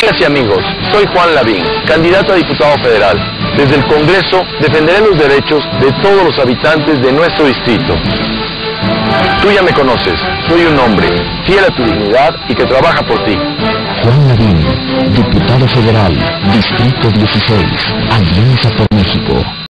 Amigas y amigos, soy Juan Lavín, candidato a diputado federal. Desde el Congreso defenderé los derechos de todos los habitantes de nuestro distrito. Tú ya me conoces, soy un hombre fiel a tu dignidad y que trabaja por ti. Juan Lavín, diputado federal, Distrito 16, Alianza por México.